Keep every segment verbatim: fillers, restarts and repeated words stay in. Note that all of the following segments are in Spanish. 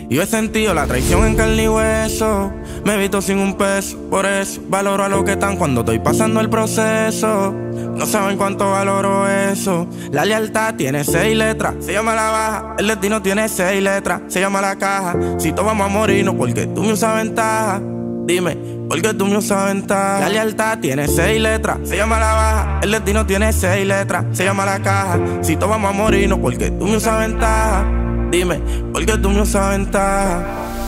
Y yo he sentido la traición en carne y hueso. Me he visto sin un peso, por eso valoro a lo que están cuando estoy pasando el proceso. No saben cuánto valoro eso. La lealtad tiene seis letras, se llama la baja. El destino tiene seis letras, se llama la caja. Si todos vamos a morirnos porque tú me usas ventaja. Dime, ¿por qué tú me usas ventaja? La lealtad tiene seis letras, se llama la baja. El destino tiene seis letras, se llama la caja. Si todos vamos a morirnos porque tú me usas ventaja. Dime, ¿por qué tú me usas ventaja?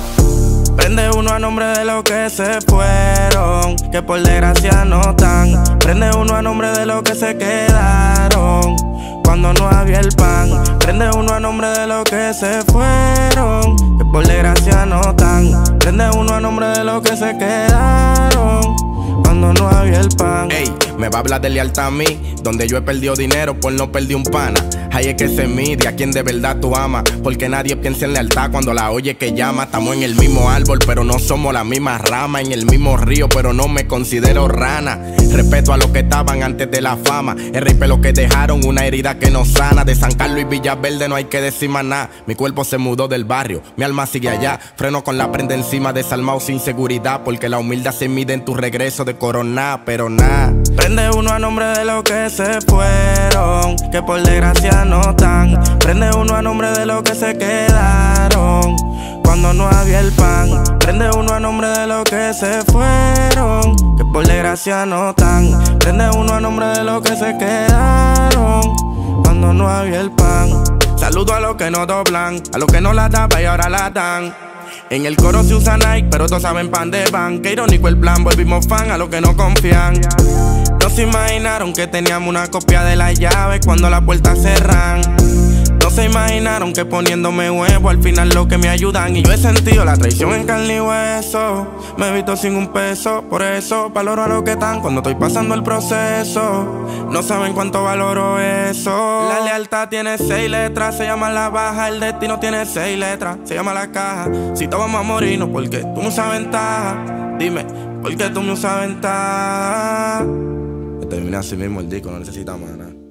Prende uno a nombre de los que se fueron, que por desgracia no están. Prende uno a nombre de los que se quedaron cuando no había el pan. Prende uno a nombre de los que se fueron, que por desgracia no están. Prende uno a nombre de los que se quedaron cuando no había el pan. Ey, me va a hablar de lealtad a mí, donde yo he perdido dinero por no perder un pana. Ahí es que se mide a quien de verdad tú amas, porque nadie piensa en lealtad cuando la oye que llama. Estamos en el mismo árbol, pero no somos la misma rama. En el mismo río, pero no me considero rana. Respeto a los que estaban antes de la fama. El rey lo que dejaron, una herida que no sana. De San Carlos y Villaverde no hay que decir más nada. Mi cuerpo se mudó del barrio, mi alma sigue allá. Freno con la prenda encima, desalmado sin seguridad, porque la humildad se mide en tu regreso de corona, pero nada. Prende uno a nombre de los que se fueron, que por desgracia no están. Prende uno a nombre de los que se quedaron cuando no había el pan. Prende uno a nombre de los que se fueron, que por desgracia no están. Prende uno a nombre de los que se quedaron cuando no había el pan. Saludo a los que no doblan, a los que no la daban y ahora la dan. En el coro se usa Nike, pero todos saben pan de van. Qué irónico el plan, volvimos fan a los que no confían. No se imaginaron que teníamos una copia de la llave cuando las puertas cerran. No se imaginaron que poniéndome huevo al final lo que me ayudan. Y yo he sentido la traición en carne y hueso. Me he visto sin un peso, por eso valoro a lo que están cuando estoy pasando el proceso. No saben cuánto valoro eso. La lealtad tiene seis letras, se llama la baja. El destino tiene seis letras, se llama la caja. Si todos vamos a morirnos porque tú me usas ventaja. Dime, ¿por qué tú me usas ventaja? Termina así mismo el disco, no necesita más nada.